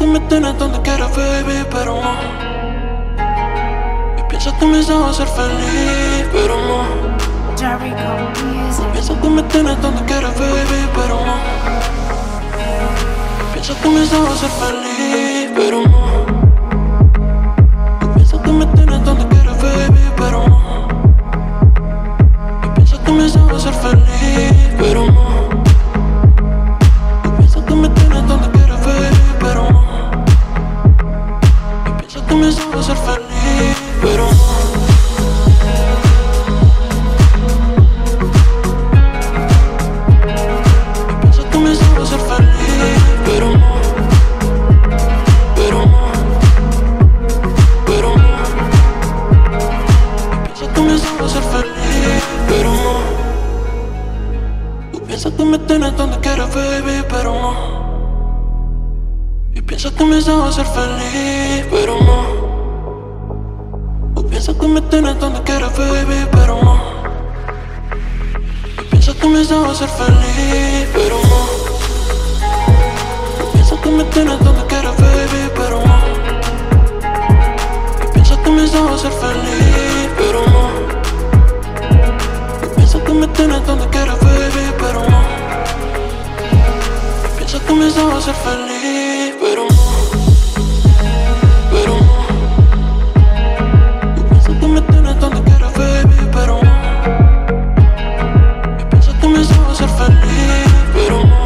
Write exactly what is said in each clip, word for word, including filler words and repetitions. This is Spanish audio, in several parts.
me tienes donde quieras, baby, pero no. Y piensas que me sabes hacer feliz, pero no. Piensas que me tienes donde quieras, baby, pero no. Piensas que me sabes hacer feliz, pero no. Piensas que me tienes donde quieras, baby, pero no. Y piensas que me sabes hacer feliz, pero no. Piensas que me tienes donde quieras, baby, pero no. Y piensas que me sabes hacer feliz, pero no. Piensas que me tienes donde quieras, baby, pero no. Y piensas que me sabes hacer feliz, pero no. O piensas que me tienes donde quieras, baby, pero no. Y piensas que me sabes hacer feliz, pero no. O piensas que me tienes donde quieras, baby, pero no. Y piensas que me sabes hacer feliz, pero no. Y piensas que me tienes donde quieras, baby, pero no. Piensas que me sabes hacer feliz, pero no. Pero no. Y piensas que me tienes donde quieras, baby, pero no. Y piensas que me sabes hacer feliz, pero no.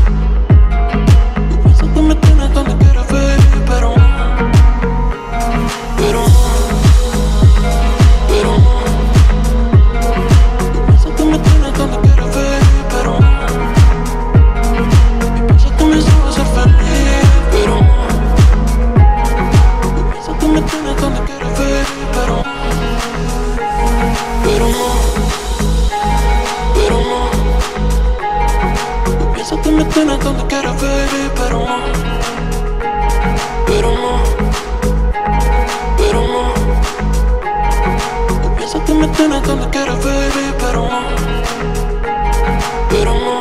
Y piensas que me tienes donde quieras, baby, pero no. Pero no. Pero no. Y piensas que me tienes donde quieras, baby, pero no. Piensas que me tienes donde quieras, baby, pero no. Pero no. Pero no. Piensas que me tienes donde quieras, baby, pero no. Pero no.